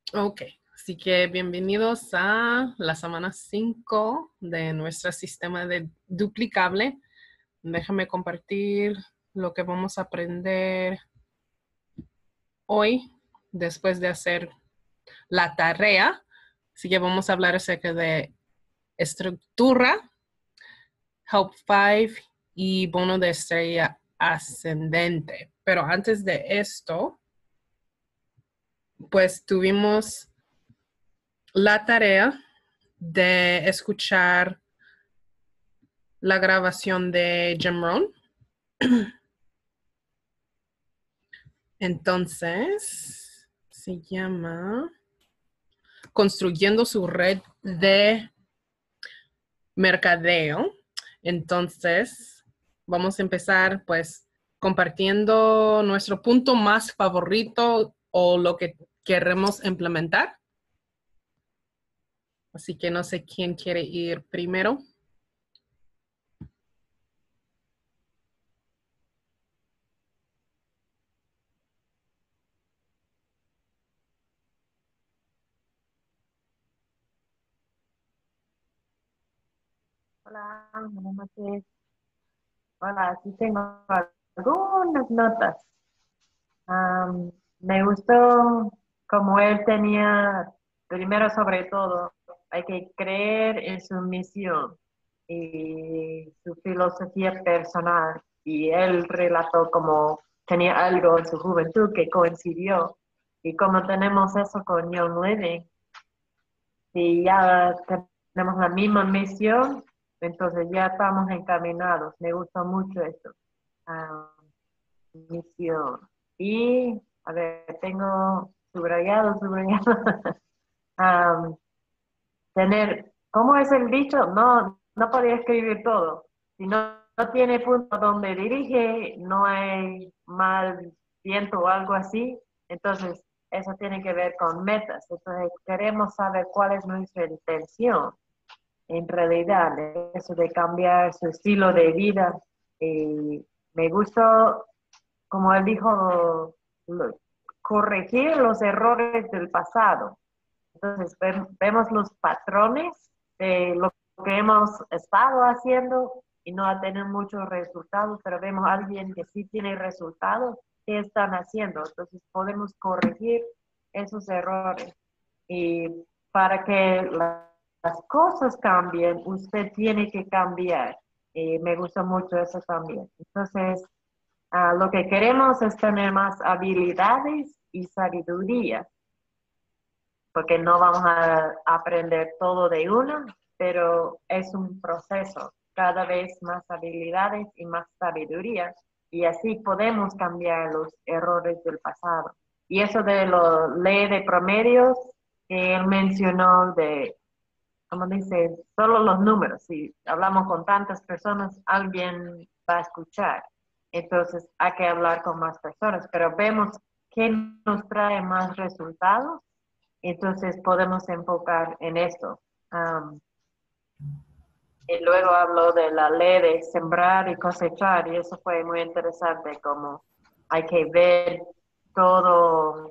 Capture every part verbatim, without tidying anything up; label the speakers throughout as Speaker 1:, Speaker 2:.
Speaker 1: Ok, así que bienvenidos a la semana cinco de nuestro sistema de duplicable. Déjame compartir lo que vamos a aprender hoy después de hacer la tarea. Así que vamos a hablar acerca de estructura, Help cinco y bono de estrella ascendente. Pero antes de esto, pues tuvimos la tarea de escuchar la grabación de Jim Rohn. Entonces, se llama Construyendo su red de mercadeo. Entonces, vamos a empezar pues compartiendo nuestro punto más favorito o lo que queremos implementar. Así que no sé quién quiere ir primero.
Speaker 2: Hola, buenas noches. Hola, aquí tengo algunas notas. Am, Me gustó como él tenía, primero sobre todo, hay que creer en su misión y su filosofía personal. Y él relató como tenía algo en su juventud que coincidió. Y como tenemos eso con John Lennon, si ya tenemos la misma misión, entonces ya estamos encaminados. Me gusta mucho esto. Ah, misión. Y, a ver, tengo subrayado, subrayado. Ah, tener, ¿cómo es el dicho? No, no podía escribir todo. Si no, no tiene punto donde dirige, no hay mal viento o algo así. Entonces, eso tiene que ver con metas. Entonces, queremos saber cuál es nuestra intención en realidad, eso de cambiar su estilo de vida. Eh, Me gustó, como él dijo, lo- corregir los errores del pasado. Entonces, ve- vemos los patrones de lo que hemos estado haciendo y no ha tenido muchos resultados, pero vemos a alguien que sí tiene resultados, ¿qué están haciendo? Entonces, podemos corregir esos errores. Y para que la las cosas cambien, usted tiene que cambiar. Y me gusta mucho eso también. Entonces, uh, lo que queremos es tener más habilidades y sabiduría, porque no vamos a aprender todo de una, pero es un proceso, cada vez más habilidades y más sabiduría, y así podemos cambiar los errores del pasado. Y eso de la ley de promedios que él mencionó de como dice, solo los números. Si hablamos con tantas personas, alguien va a escuchar. Entonces hay que hablar con más personas, pero vemos qué nos trae más resultados, entonces podemos enfocar en esto. Um, y luego habló de la ley de sembrar y cosechar, y eso fue muy interesante, como hay que ver todo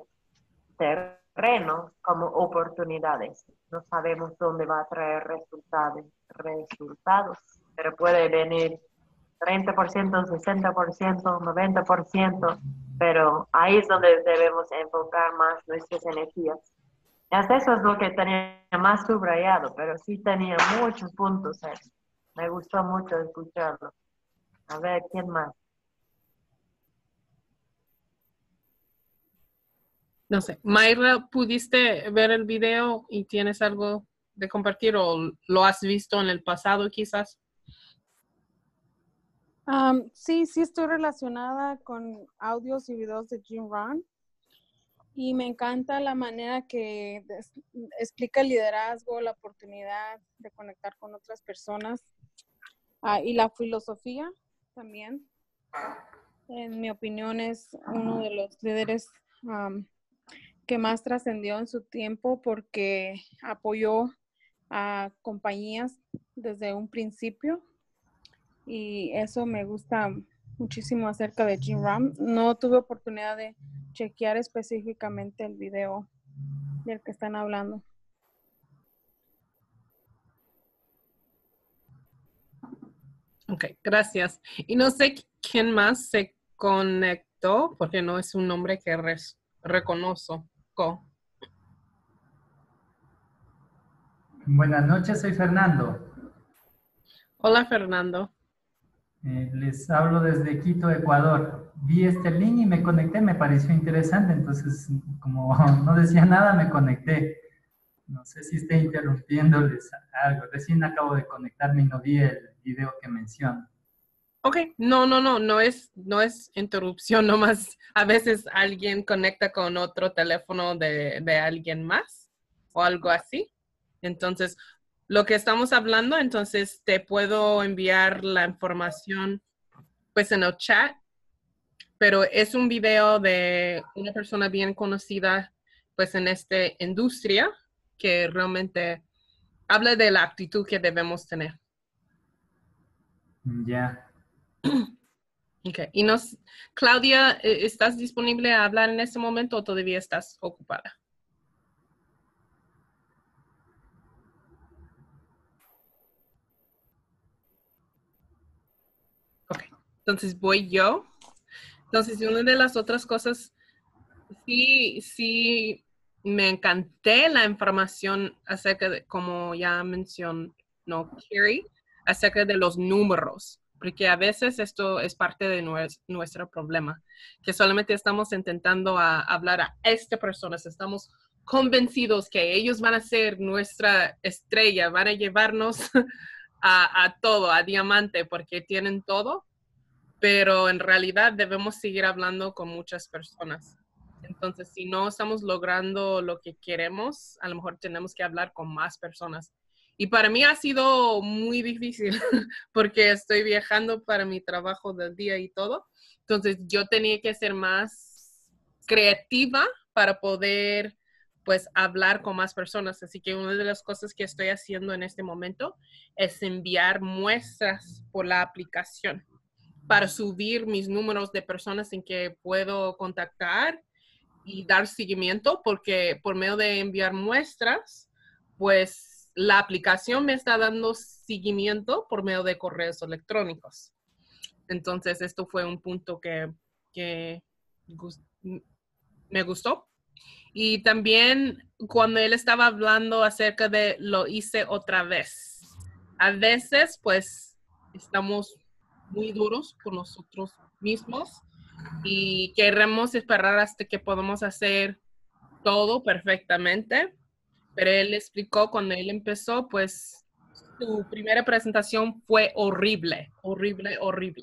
Speaker 2: terreno como oportunidades. No sabemos dónde va a traer resultados, resultados, pero puede venir treinta por ciento, sesenta por ciento, noventa por ciento, pero ahí es donde debemos enfocar más nuestras energías. Hasta eso es lo que tenía más subrayado, pero sí tenía muchos puntos. Eh. Me gustó mucho escucharlo. A ver, ¿quién más?
Speaker 1: No sé, Mayra, ¿pudiste ver el video y tienes algo de compartir o lo has visto en el pasado quizás?
Speaker 3: Um, sí, sí estoy relacionada con audios y videos de Jim Rohn y me encanta la manera que des- explica el liderazgo, la oportunidad de conectar con otras personas uh, y la filosofía también. En mi opinión es uno de los líderes um, que más trascendió en su tiempo porque apoyó a compañías desde un principio. Y eso me gusta muchísimo acerca de Jim Rohn. No tuve oportunidad de chequear específicamente el video del que están hablando.
Speaker 1: Ok, gracias. Y no sé quién más se conectó, porque no es un nombre que res- reconozco.
Speaker 4: Buenas noches, soy Fernando.
Speaker 1: Hola, Fernando.
Speaker 4: Eh, les hablo desde Quito, Ecuador. Vi este link y me conecté, me pareció interesante, entonces como no decía nada, me conecté. No sé si estoy interrumpiéndoles algo. Recién acabo de conectarme y no vi el video que menciona.
Speaker 1: Ok, no, no, no, no es, no es interrupción, nomás a veces alguien conecta con otro teléfono de, de alguien más o algo así. Entonces, lo que estamos hablando, entonces te puedo enviar la información pues en el chat, pero es un video de una persona bien conocida pues en esta industria que realmente habla de la actitud que debemos tener.
Speaker 4: Ya.
Speaker 1: Okay. Y nos, Claudia, eh, ¿estás disponible a hablar en este momento o todavía estás ocupada? Ok, entonces voy yo. Entonces, una de las otras cosas, sí, sí, me encanté la información acerca de, como ya mencionó Carrie, acerca de los números, porque a veces esto es parte de nues- nuestro problema, que solamente estamos intentando a, hablar a esta persona, estamos convencidos que ellos van a ser nuestra estrella, van a llevarnos a, a todo, a diamante, porque tienen todo, pero en realidad debemos seguir hablando con muchas personas. Entonces, si no estamos logrando lo que queremos, a lo mejor tenemos que hablar con más personas. Y para mí ha sido muy difícil porque estoy viajando para mi trabajo del día y todo. Entonces, yo tenía que ser más creativa para poder, pues, hablar con más personas. Así que una de las cosas que estoy haciendo en este momento es enviar muestras por la aplicación para subir mis números de personas en que puedo contactar y dar seguimiento, porque por medio de enviar muestras, pues la aplicación me está dando seguimiento por medio de correos electrónicos. Entonces, esto fue un punto que, que gust me gustó. Y también cuando él estaba hablando acerca de lo hice otra vez. A veces, pues, estamos muy duros con nosotros mismos y queremos esperar hasta que podamos hacer todo perfectamente. Pero él explicó cuando él empezó, pues, su primera presentación fue horrible, horrible, horrible.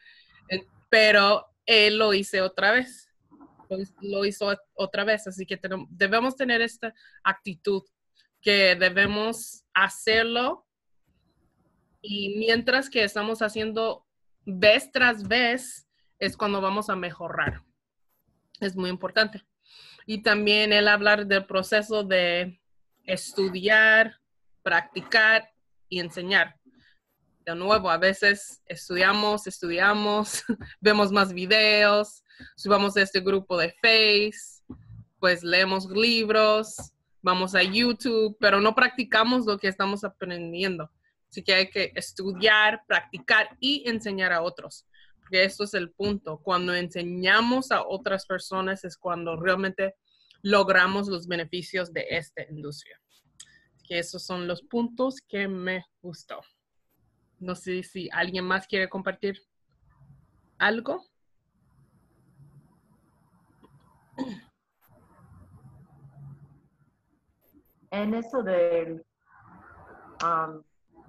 Speaker 1: Pero él lo hizo otra vez. Lo hizo otra vez, así que tenemos, debemos tener esta actitud que debemos hacerlo y mientras que estamos haciendo vez tras vez es cuando vamos a mejorar. Es muy importante. Y también el hablar del proceso de estudiar, practicar y enseñar. De nuevo, a veces estudiamos, estudiamos, vemos más videos, subamos a este grupo de Face, pues leemos libros, vamos a YouTube, pero no practicamos lo que estamos aprendiendo. Así que hay que estudiar, practicar y enseñar a otros. Porque esto es el punto. Cuando enseñamos a otras personas es cuando realmente logramos los beneficios de esta industria. Que esos son los puntos que me gustó. No sé si alguien más quiere compartir algo.
Speaker 2: En eso del, um,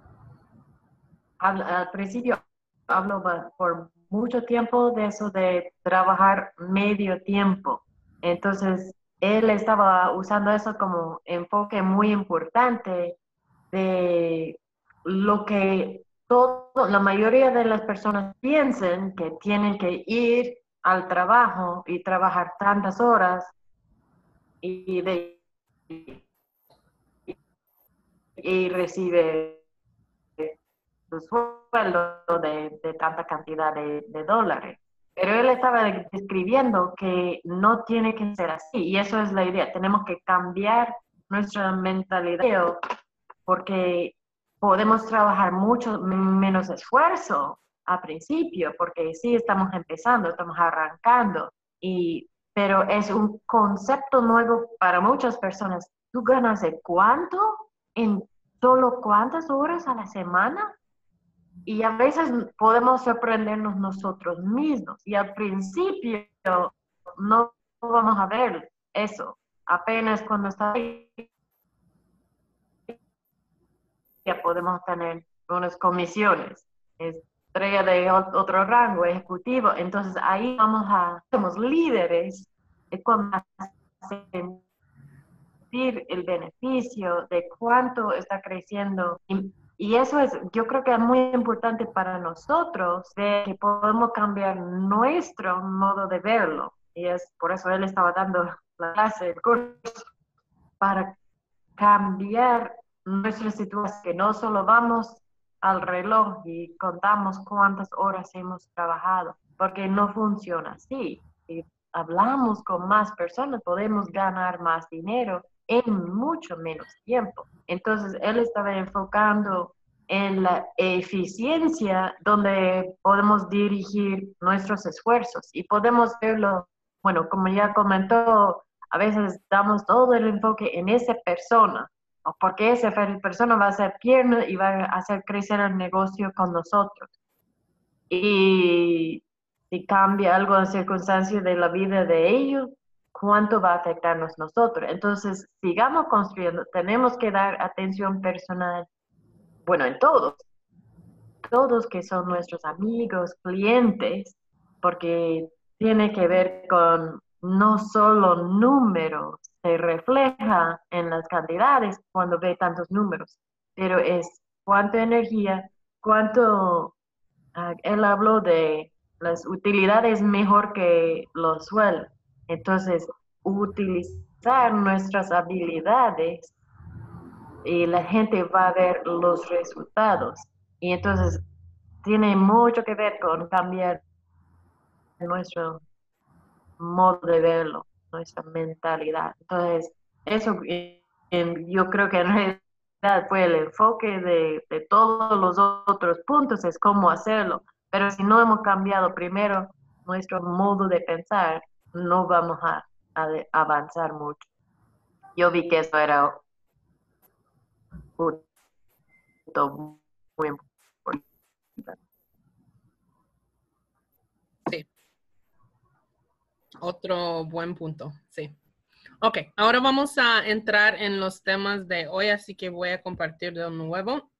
Speaker 2: al, al principio hablo por mucho tiempo de eso de trabajar medio tiempo. Entonces, él estaba usando eso como enfoque muy importante de lo que todo, la mayoría de las personas piensan que tienen que ir al trabajo y trabajar tantas horas y, de, y recibe su sueldo de, de tanta cantidad de, de dólares. Pero él estaba describiendo que no tiene que ser así, y eso es la idea. Tenemos que cambiar nuestra mentalidad porque podemos trabajar mucho menos esfuerzo al principio, porque sí estamos empezando, estamos arrancando, y, pero es un concepto nuevo para muchas personas. ¿Tú ganas de cuánto? ¿En solo cuántas horas a la semana? Y a veces podemos sorprendernos nosotros mismos. Y al principio no vamos a ver eso. Apenas cuando está ahí, ya podemos tener unas comisiones. Estrella de otro rango, ejecutivo. Entonces ahí vamos a, somos líderes. Es cuando sentir el beneficio de cuánto está creciendo. Y, y eso es, yo creo que es muy importante para nosotros, de que podemos cambiar nuestro modo de verlo. Y es por eso él estaba dando la clase, el curso, para cambiar nuestra situación, que no solo vamos al reloj y contamos cuántas horas hemos trabajado, porque no funciona así. Si hablamos con más personas, podemos ganar más dinero en mucho menos tiempo. Entonces, él estaba enfocando en la eficiencia donde podemos dirigir nuestros esfuerzos y podemos verlo, bueno, como ya comentó, a veces damos todo el enfoque en esa persona, porque esa persona va a ser pierna y va a hacer crecer el negocio con nosotros. Y si cambia algo en circunstancias de la vida de ellos, ¿cuánto va a afectarnos nosotros? Entonces, sigamos construyendo. Tenemos que dar atención personal, bueno, en todos, todos que son nuestros amigos, clientes, porque tiene que ver con no solo números, se refleja en las cantidades cuando ve tantos números, pero es cuánta energía, cuánto, uh, él habló de las utilidades mejor que los sueldos. Entonces, utilizar nuestras habilidades y la gente va a ver los resultados. Y entonces, tiene mucho que ver con cambiar nuestro modo de verlo, nuestra mentalidad. Entonces, eso eh, yo creo que en realidad fue el enfoque de, de todos los otros puntos, es cómo hacerlo. Pero si no hemos cambiado primero nuestro modo de pensar, no vamos a, a avanzar mucho. Yo vi que eso era un punto muy importante.
Speaker 1: Sí. Otro buen punto, sí. Ok, ahora vamos a entrar en los temas de hoy, así que voy a compartir de nuevo.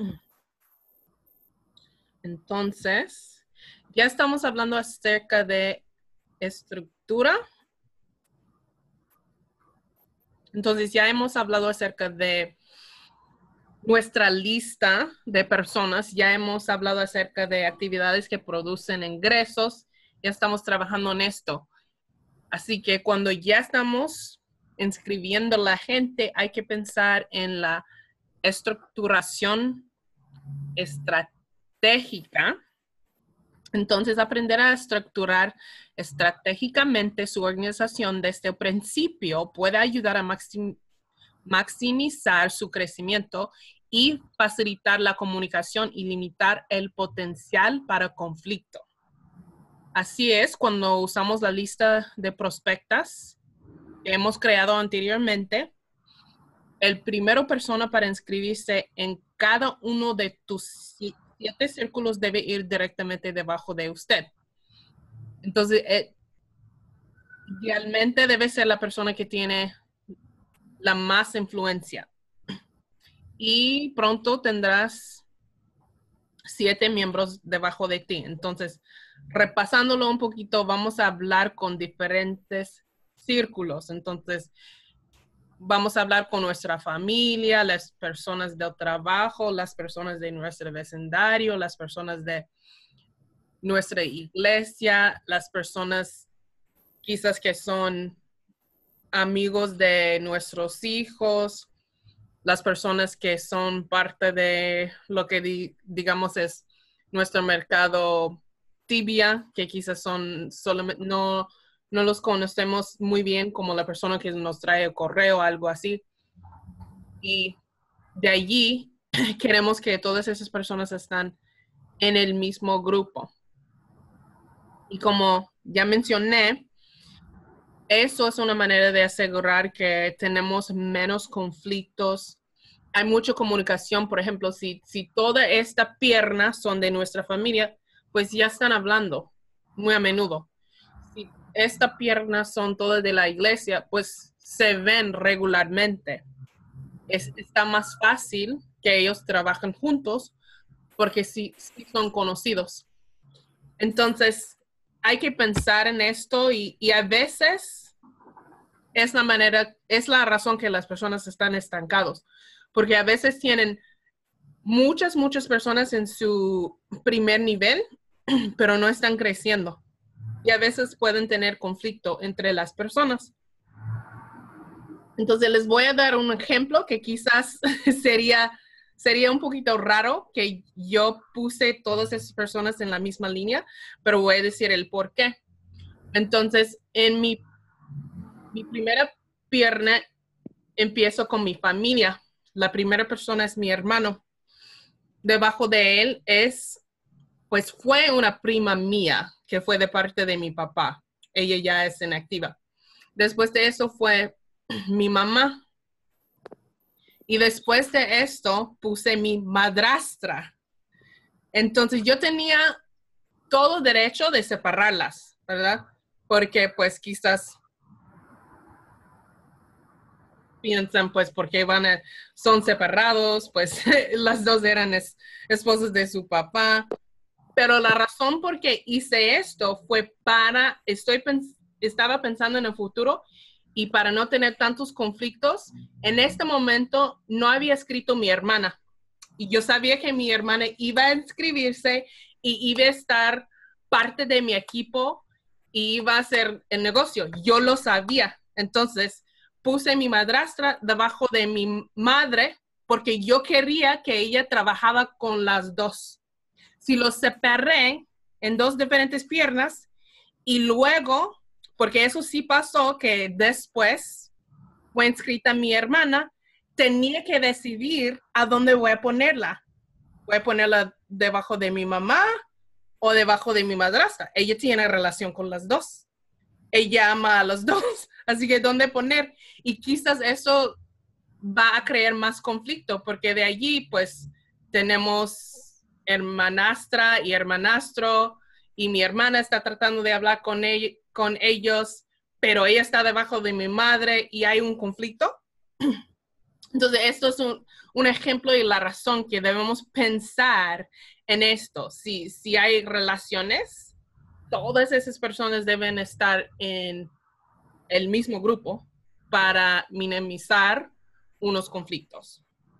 Speaker 1: Entonces, ya estamos hablando acerca de estructura. Entonces, ya hemos hablado acerca de nuestra lista de personas, ya hemos hablado acerca de actividades que producen ingresos, ya estamos trabajando en esto. Así que cuando ya estamos inscribiendo a la gente, hay que pensar en la estructuración estratégica. Entonces, aprender a estructurar estratégicamente su organización desde el principio puede ayudar a maxim- maximizar su crecimiento y facilitar la comunicación y limitar el potencial para conflicto. Así es, cuando usamos la lista de prospectas que hemos creado anteriormente, el primero persona para inscribirse en cada uno de tus siete círculos debe ir directamente debajo de usted. Entonces, eh, idealmente debe ser la persona que tiene la más influencia. Y pronto tendrás siete miembros debajo de ti. Entonces, repasándolo un poquito, vamos a hablar con diferentes círculos. Entonces, vamos a hablar con nuestra familia, las personas del trabajo, las personas de nuestro vecindario, las personas de nuestra iglesia, las personas quizás que son amigos de nuestros hijos, las personas que son parte de lo que di, digamos es nuestro mercado tibia, que quizás son solamente, no, no los conocemos muy bien, como la persona que nos trae el correo, algo así. Y de allí queremos que todas esas personas están en el mismo grupo. Y como ya mencioné, eso es una manera de asegurar que tenemos menos conflictos. Hay mucha comunicación, por ejemplo, si, si toda esta pierna son de nuestra familia, pues ya están hablando muy a menudo. Si esta pierna son todas de la iglesia, pues se ven regularmente. Es, está más fácil que ellos trabajen juntos porque sí, sí son conocidos. Entonces, hay que pensar en esto y, y a veces es la manera, es la razón que las personas están estancados, porque a veces tienen muchas, muchas personas en su primer nivel, pero no están creciendo. Y a veces pueden tener conflicto entre las personas. Entonces, les voy a dar un ejemplo que quizás sería, sería un poquito raro que yo puse todas esas personas en la misma línea, pero voy a decir el por qué. Entonces, en mi, mi primera pierna empiezo con mi familia. La primera persona es mi hermano. Debajo de él es, pues fue una prima mía que fue de parte de mi papá. Ella ya es inactiva. Después de eso fue mi mamá. Y después de esto puse mi madrastra. Entonces yo tenía todo derecho de separarlas, ¿verdad? Porque pues quizás piensan pues porque van a, son separados, pues las dos eran es, esposas de su papá. Pero la razón por qué hice esto fue para, estoy pens estaba pensando en el futuro y para no tener tantos conflictos. En este momento no había escrito mi hermana y yo sabía que mi hermana iba a inscribirse y iba a estar parte de mi equipo y iba a hacer el negocio. Yo lo sabía. Entonces puse mi madrastra debajo de mi madre porque yo quería que ella trabajaba con las dos. Si los separé en dos diferentes piernas y luego, porque eso sí pasó, que después fue inscrita mi hermana, tenía que decidir a dónde voy a ponerla. Voy a ponerla debajo de mi mamá o debajo de mi madrastra. Ella tiene relación con las dos. Ella ama a los dos, así que dónde poner. Y quizás eso va a crear más conflicto, porque de allí, pues, tenemos hermanastra y hermanastro, y mi hermana está tratando de hablar con, ell con ellos, pero ella está debajo de mi madre y hay un conflicto. Entonces, esto es un, un ejemplo y la razón que debemos pensar en esto. Si, si hay relaciones, todas esas personas deben estar en el mismo grupo para minimizar unos conflictos.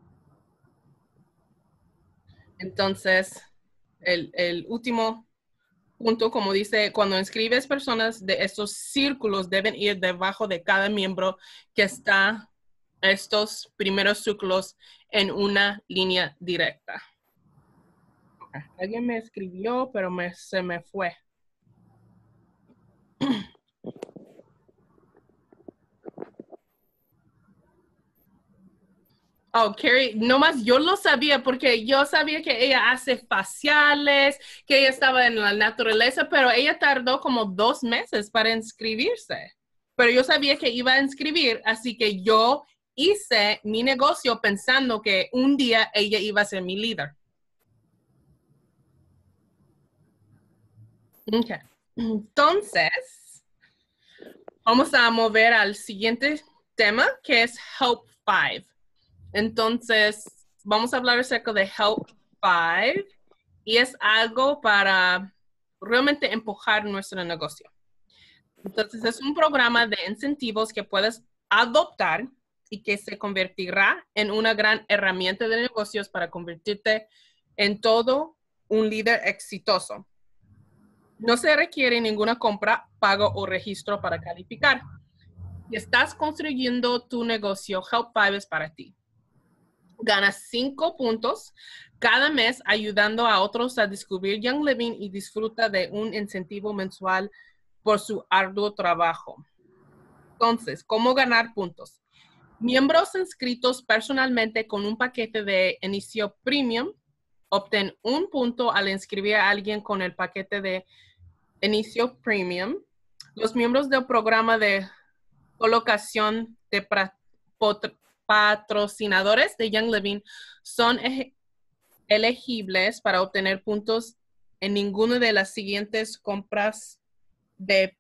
Speaker 1: Entonces, el, el último punto, como dice, cuando inscribes personas de estos círculos deben ir debajo de cada miembro que está estos primeros círculos en una línea directa. Alguien me escribió, pero me, se me fue. Oh, Carrie, nomás yo lo sabía porque yo sabía que ella hace faciales, que ella estaba en la naturaleza, pero ella tardó como dos meses para inscribirse. Pero yo sabía que iba a inscribir, así que yo hice mi negocio pensando que un día ella iba a ser mi líder. Ok. Entonces, vamos a mover al siguiente tema, que es Help Five. Entonces, vamos a hablar acerca de Help Five y es algo para realmente empujar nuestro negocio. Entonces, es un programa de incentivos que puedes adoptar y que se convertirá en una gran herramienta de negocios para convertirte en todo un líder exitoso. No se requiere ninguna compra, pago o registro para calificar. Si estás construyendo tu negocio, Help Five es para ti. Gana cinco puntos cada mes ayudando a otros a descubrir Young Living y disfruta de un incentivo mensual por su arduo trabajo. Entonces, ¿cómo ganar puntos? Miembros inscritos personalmente con un paquete de inicio premium obtienen un punto al inscribir a alguien con el paquete de inicio premium. Los miembros del programa de colocación de patrocinadores de Young Living son elegibles para obtener puntos en ninguna de las siguientes compras de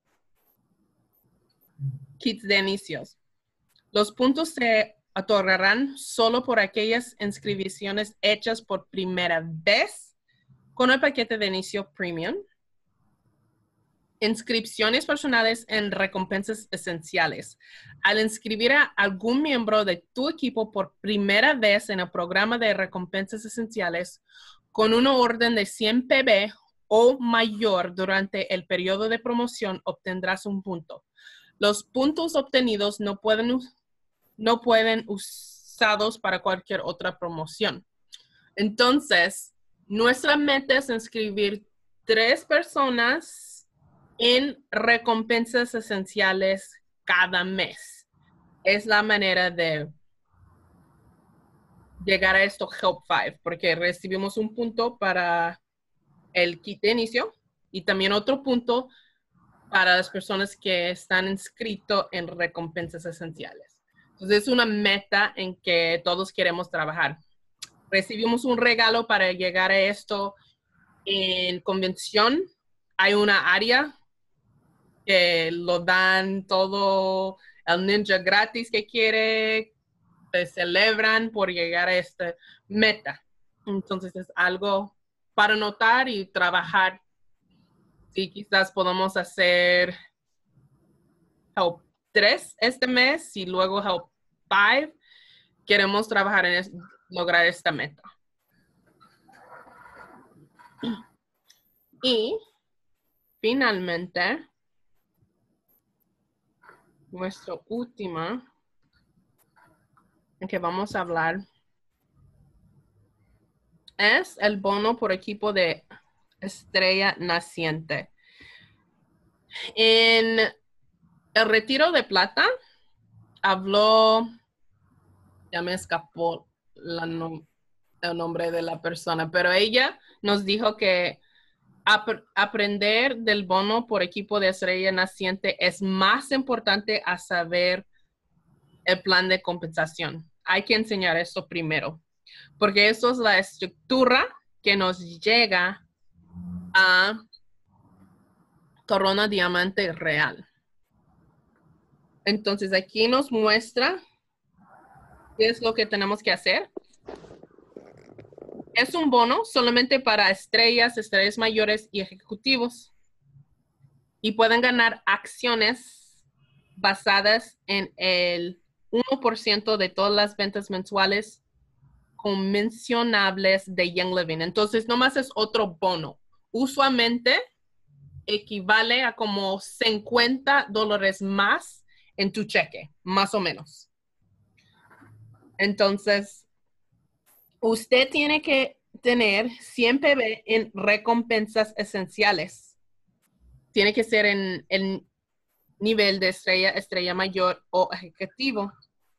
Speaker 1: kits de inicios. Los puntos se otorgarán solo por aquellas inscripciones hechas por primera vez con el paquete de inicio premium. Inscripciones personales en recompensas esenciales. Al inscribir a algún miembro de tu equipo por primera vez en el programa de recompensas esenciales con una orden de cien P B o mayor durante el periodo de promoción, obtendrás un punto. Los puntos obtenidos no pueden, no pueden usados para cualquier otra promoción. Entonces, nuestra meta es inscribir tres personas en recompensas esenciales cada mes. Es la manera de llegar a esto Help Five, porque recibimos un punto para el kit de inicio y también otro punto para las personas que están inscritos en recompensas esenciales. Entonces es una meta en que todos queremos trabajar. Recibimos un regalo para llegar a esto en convención. Hay una área que lo dan todo el ninja gratis que quiere, se celebran por llegar a esta meta. Entonces es algo para notar y trabajar. Sí, quizás podamos hacer Help tres este mes y luego Help five. Queremos trabajar en es, lograr esta meta. Y finalmente, nuestra última en que vamos a hablar es el bono por equipo de estrella naciente. En el retiro de plata habló, ya me escapó la no, el nombre de la persona, pero ella nos dijo que ap aprender del bono por equipo de estrella naciente es más importante a saber el plan de compensación. Hay que enseñar esto primero, porque eso es la estructura que nos llega a Corona Diamante Real. Entonces aquí nos muestra qué es lo que tenemos que hacer. Es un bono solamente para estrellas, estrellas mayores y ejecutivos. Y pueden ganar acciones basadas en el uno por ciento de todas las ventas mensuales convencionables de Young Living. Entonces, nomás es otro bono. Usualmente equivale a como cincuenta dólares más en tu cheque, más o menos. Entonces, usted tiene que tener cien P B en recompensas esenciales. Tiene que ser en el nivel de estrella, estrella mayor o ejecutivo.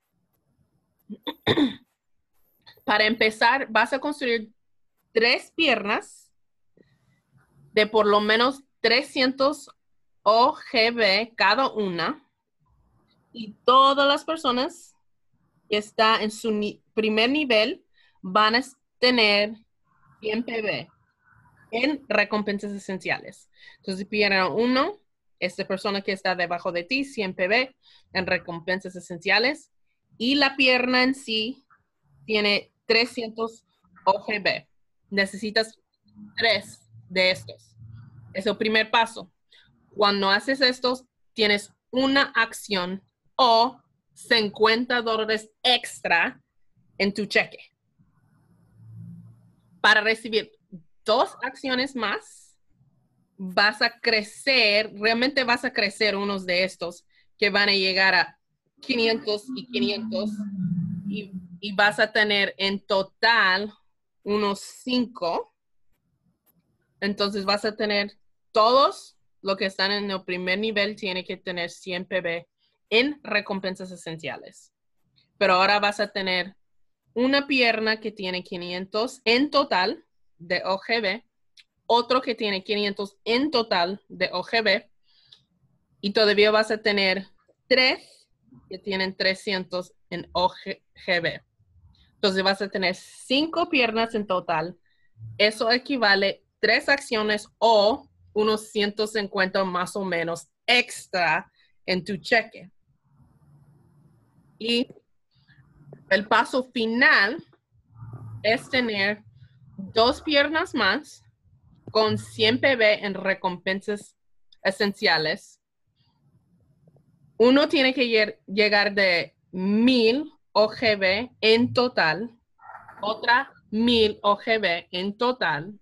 Speaker 1: Para empezar, vas a construir tres piernas de por lo menos trescientos O G B cada una. Y todas las personas que están en su ni- primer nivel van a tener cien P B en recompensas esenciales. Entonces, pierna uno, esta persona que está debajo de ti, cien P B en recompensas esenciales. Y la pierna en sí tiene trescientos O G B. Necesitas tres de estos. Es el primer paso. Cuando haces estos, tienes una acción o cincuenta dólares extra en tu cheque. Para recibir dos acciones más, vas a crecer, realmente vas a crecer unos de estos que van a llegar a quinientos y quinientos y y vas a tener en total unos cinco. Entonces vas a tener todos los que están en el primer nivel tienen que tener cien P B en recompensas esenciales. Pero ahora vas a tener una pierna que tiene quinientos en total de O G B, otro que tiene quinientos en total de O G B, y todavía vas a tener tres que tienen trescientos en O G B. Entonces vas a tener cinco piernas en total. Eso equivale a tres acciones o unos ciento cincuenta más o menos extra en tu cheque. Y el paso final es tener dos piernas más con cien P B en recompensas esenciales. Uno tiene que llegar de mil O G B en total, otra mil O G B en total,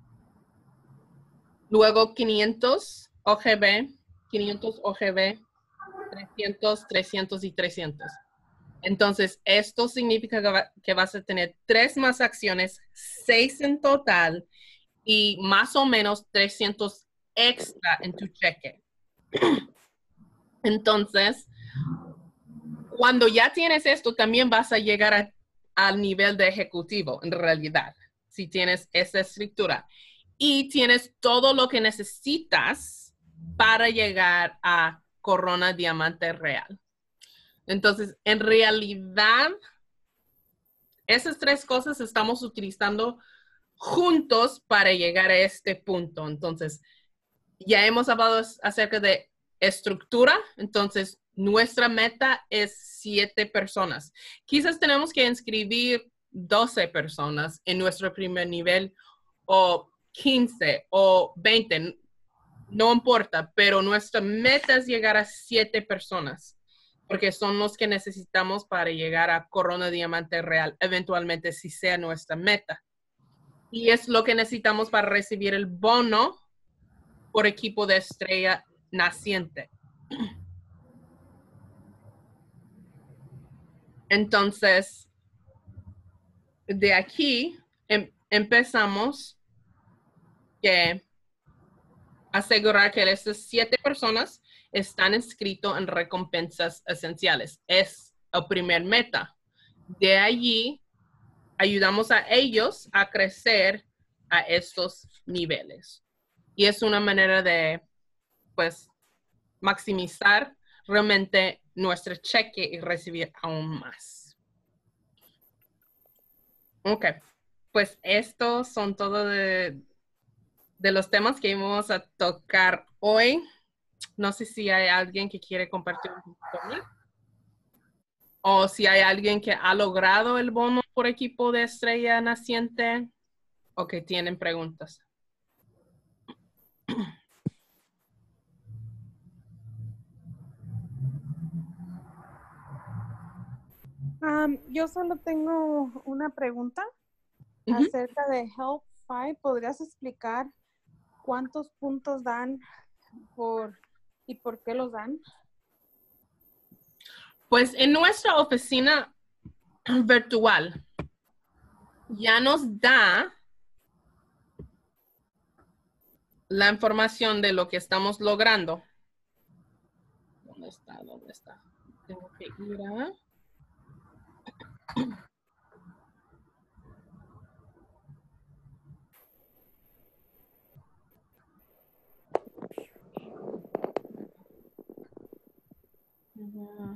Speaker 1: luego quinientos O G B, quinientos O G B, trescientos, trescientos y trescientos. Entonces, esto significa que, va, que vas a tener tres más acciones, seis en total y más o menos trescientos extra en tu cheque. Entonces, cuando ya tienes esto, también vas a llegar a, al nivel de ejecutivo, en realidad, si tienes esa estructura. Y tienes todo lo que necesitas para llegar a Corona Diamante Real. Entonces, en realidad, esas tres cosas estamos utilizando juntos para llegar a este punto. Entonces, ya hemos hablado acerca de estructura. Entonces, nuestra meta es siete personas. Quizás tenemos que inscribir doce personas en nuestro primer nivel o quince o veinte. No importa, pero nuestra meta es llegar a siete personas, porque son los que necesitamos para llegar a Corona Diamante Real, eventualmente si sea nuestra meta. Y es lo que necesitamos para recibir el bono por equipo de estrella naciente. Entonces, de aquí em, empezamos que asegurar que estas siete personas están inscritos en recompensas esenciales. Es el primer meta. De allí, ayudamos a ellos a crecer a estos niveles. Y es una manera de, pues, maximizar realmente nuestro cheque y recibir aún más. Ok, pues estos son todos de, de los temas que vamos a tocar hoy. No sé si hay alguien que quiere compartir un poquito más. O si hay alguien que ha logrado el bono por equipo de estrella naciente o que tienen preguntas.
Speaker 3: Um, yo solo tengo una pregunta
Speaker 1: Uh-huh.
Speaker 3: acerca de Help Five. ¿Podrías explicar cuántos puntos dan por y por qué los dan?
Speaker 1: Pues en nuestra oficina virtual ya nos da la información de lo que estamos logrando. ¿Dónde está? ¿Dónde está? Tengo que ir a... Uh-huh.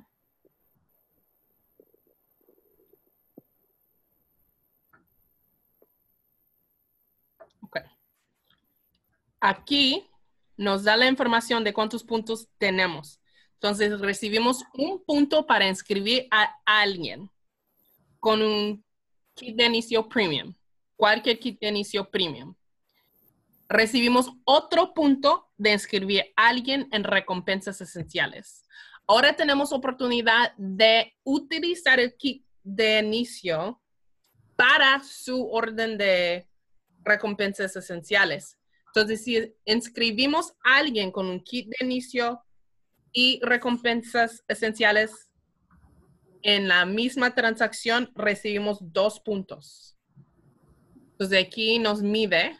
Speaker 1: Ok. Aquí nos da la información de cuántos puntos tenemos. Entonces, recibimos un punto para inscribir a alguien con un kit de inicio premium. Cualquier kit de inicio premium. Recibimos otro punto de inscribir a alguien en recompensas esenciales. Ahora tenemos oportunidad de utilizar el kit de inicio para su orden de recompensas esenciales. Entonces, si inscribimos a alguien con un kit de inicio y recompensas esenciales en la misma transacción recibimos dos puntos. Entonces aquí nos mide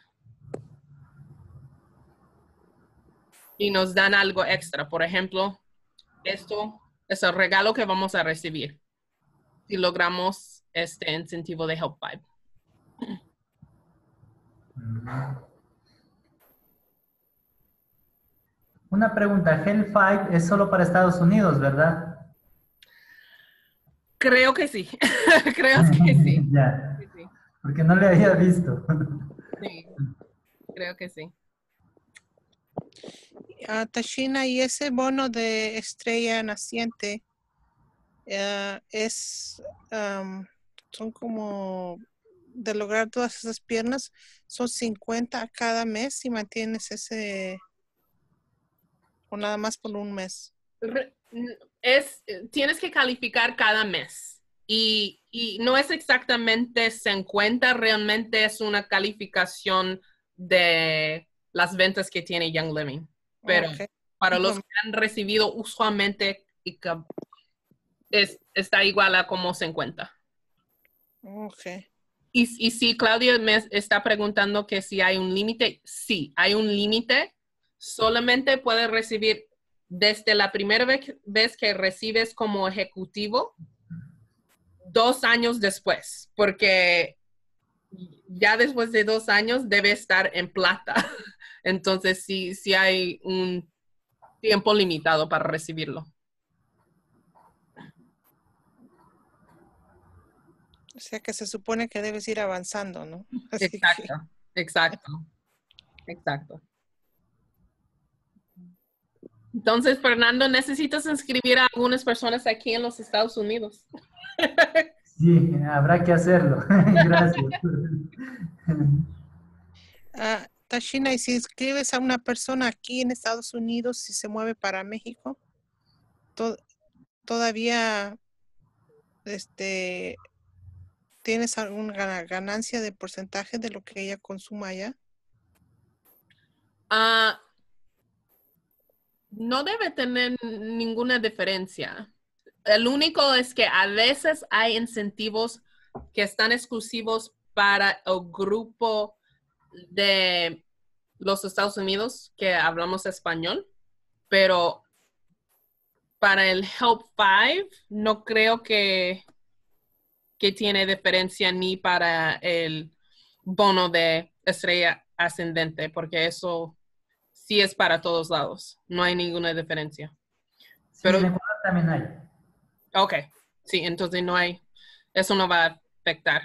Speaker 1: y nos dan algo extra. Por ejemplo, esto es el regalo que vamos a recibir si logramos este incentivo de Help Five.
Speaker 4: Una pregunta, Help Five es solo para Estados Unidos, ¿verdad?
Speaker 1: Creo que sí. Creo que sí.
Speaker 4: Ya,
Speaker 1: Sí, sí.
Speaker 4: porque no le había visto.
Speaker 1: Sí, creo que sí.
Speaker 5: Ah, Tashina, y ese bono de estrella naciente eh, es, am, son como de lograr todas esas piernas, son cincuenta a cada mes si mantienes ese, o nada más por un mes.
Speaker 1: Re- Es, tienes que calificar cada mes y, y no es exactamente cincuenta, realmente es una calificación de las ventas que tiene Young Living. Pero
Speaker 5: Ok.
Speaker 1: para los
Speaker 5: No.
Speaker 1: que han recibido usualmente y que es, está igual a como cincuenta.
Speaker 5: Ok.
Speaker 1: Y, y si Claudia me está preguntando que si hay un límite, sí, hay un límite. Solamente puedes recibir desde la primera vez, vez que recibes como ejecutivo, dos años después, porque ya después de dos años debe estar en plata. Entonces sí, sí hay un tiempo limitado para recibirlo.
Speaker 5: O sea que se supone que debes ir avanzando, ¿no? Así
Speaker 1: Exacto,
Speaker 5: que,
Speaker 1: exacto, exacto. Entonces, Fernando, necesitas inscribir a algunas personas aquí en los Estados Unidos.
Speaker 4: Sí, habrá que hacerlo. Gracias.
Speaker 5: ah, Tashina, y si inscribes a una persona aquí en Estados Unidos, si se mueve para México, to- todavía este, ¿tienes alguna ganancia de porcentaje de lo que ella consuma allá?
Speaker 1: Ah, no debe tener ninguna diferencia. El único es que a veces hay incentivos que están exclusivos para el grupo de los Estados Unidos que hablamos español, pero para el Help Five no creo que, que tiene diferencia ni para el bono de estrella ascendente, porque eso sí es para todos lados. No hay ninguna diferencia.
Speaker 4: Sí,
Speaker 1: Pero,
Speaker 4: en Ecuador también hay.
Speaker 1: ok, sí, entonces no hay, eso no va a afectar.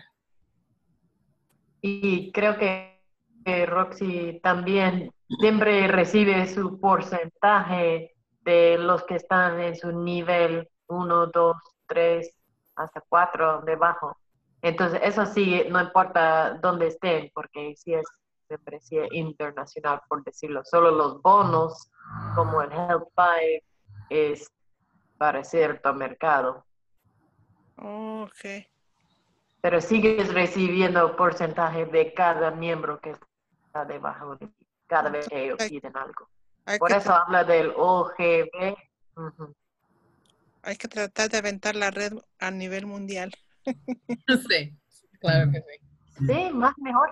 Speaker 2: Y creo que, que Roxy también siempre recibe su porcentaje de los que están en su nivel uno, dos, tres, hasta cuatro debajo. Entonces, eso sí, no importa dónde estén, porque sí es siempre sí es internacional, por decirlo. Solo los bonos, como el Help Five, es para cierto mercado.
Speaker 5: Ok.
Speaker 2: Pero sigues recibiendo porcentaje de cada miembro que está debajo de ti, cada vez que ellos
Speaker 5: Hay,
Speaker 2: piden algo.
Speaker 5: hay
Speaker 2: Por
Speaker 5: que
Speaker 2: eso
Speaker 5: tra-
Speaker 2: habla del O G B. Ujú.
Speaker 5: hay que tratar de aventar la red a nivel mundial.
Speaker 1: Sí, claro que sí.
Speaker 4: Sí.
Speaker 2: Sí, más mejor.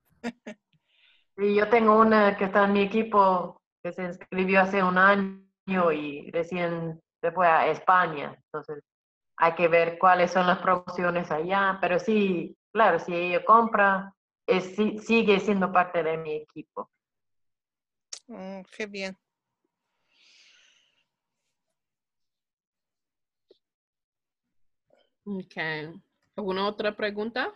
Speaker 2: Y yo tengo una que está en mi equipo que se inscribió hace un año y recién se fue a España. Entonces, hay que ver cuáles son las promociones allá. Pero sí, claro, si ella compra, es, sí- sigue siendo parte de mi equipo.
Speaker 5: Oh, qué bien.
Speaker 1: Ok. ¿Alguna otra pregunta?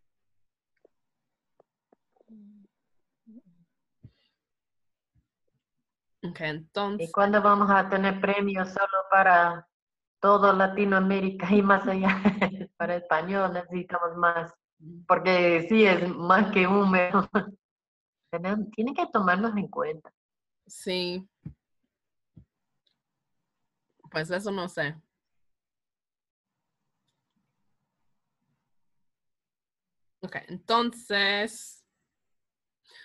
Speaker 1: Ok,
Speaker 2: ¿Y
Speaker 1: entonces,
Speaker 2: cuándo vamos a tener premios solo para todo Latinoamérica y más allá? Para español necesitamos más, porque sí es más que húmedo. Tenemos- Tiene que tomarnos en cuenta.
Speaker 1: sí, pues eso no sé. Ok, entonces,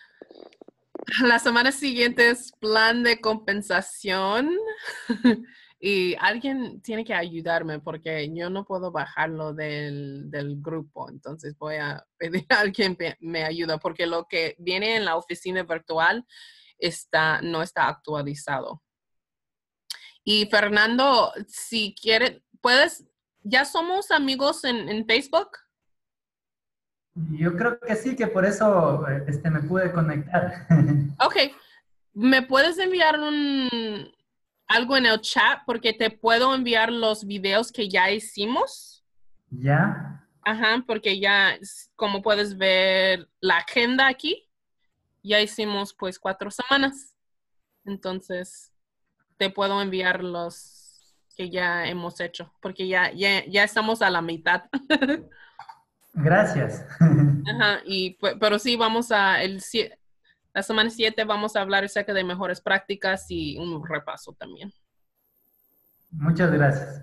Speaker 1: la semana siguiente es plan de compensación Y alguien tiene que ayudarme porque yo no puedo bajarlo del, del grupo. Entonces voy a pedir a alguien que me ayude porque lo que viene en la oficina virtual está, no está actualizado. Y Fernando, si quieres, puedes, ¿ya somos amigos en, en Facebook?
Speaker 4: Yo creo que sí, que por eso eh, este, me pude conectar.
Speaker 1: Ok, ¿me puedes enviar un, algo en el chat? Porque te puedo enviar los videos que ya hicimos.
Speaker 4: ¿Ya?
Speaker 1: Ajá, porque ya, s- como puedes ver la agenda aquí, ya hicimos pues cuatro semanas. Entonces, te puedo enviar los que ya hemos hecho, porque ya, ya, ya estamos a la mitad.
Speaker 4: Gracias.
Speaker 1: Ajá, y, pu- pero sí, vamos a, el, sie- la semana siete vamos a hablar acerca de mejores prácticas y un repaso también.
Speaker 4: Muchas gracias.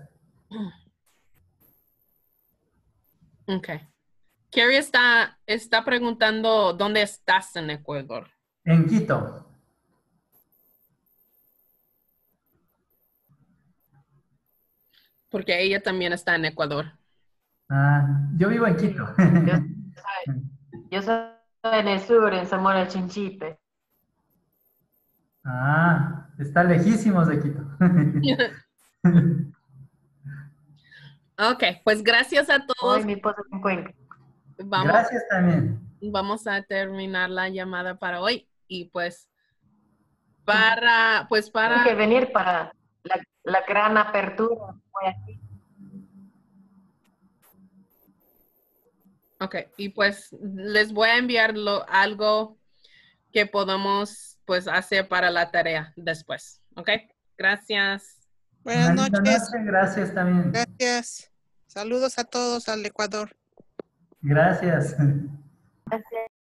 Speaker 1: Ok. Carrie está, está preguntando dónde estás en Ecuador.
Speaker 4: En Quito.
Speaker 1: Porque ella también está en Ecuador.
Speaker 4: Ah, yo vivo en Quito.
Speaker 2: Yo soy, yo soy en el sur, en Zamora Chinchipe.
Speaker 4: Ah, está lejísimos de Quito.
Speaker 1: Ok, pues gracias a
Speaker 2: Hoy
Speaker 1: todos.
Speaker 2: mi esposo se encuentra.
Speaker 1: Vamos,
Speaker 4: Gracias también.
Speaker 1: vamos a terminar la llamada para hoy. Y pues para, pues
Speaker 2: Tiene
Speaker 1: para,
Speaker 2: que venir para la, la gran apertura. Voy aquí.
Speaker 1: ok, y pues les voy a enviar lo- algo que podamos pues hacer para la tarea después. Ok, gracias.
Speaker 5: Buenas
Speaker 4: Una linda
Speaker 5: noches.
Speaker 4: noche, gracias también.
Speaker 5: Gracias. Saludos a todos al Ecuador.
Speaker 4: Gracias.
Speaker 2: Gracias.